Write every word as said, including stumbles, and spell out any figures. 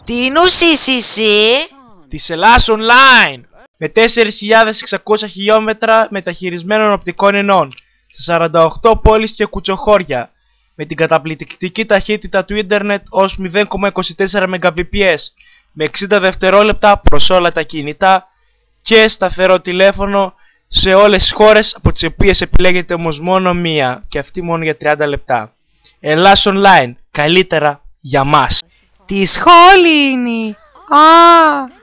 Τι νουσείς εσύ? Της Ελλάς Online! Με τέσσερις χιλιάδες εξακόσια χιλιόμετρα μεταχειρισμένων οπτικών ινών σε σαράντα οκτώ πόλεις και κουτσοχώρια, με την καταπληκτική ταχύτητα του ίντερνετ ως μηδέν κόμμα είκοσι τέσσερα Mbps, με εξήντα δευτερόλεπτα προς όλα τα κινητά και σταθερό τηλέφωνο σε όλες τις χώρες, από τις οποίες επιλέγετε όμως μόνο μία, και αυτή μόνο για τριάντα λεπτά. Ελλάς Online, καλύτερα για μας. Τι σχόλη είναι? Α,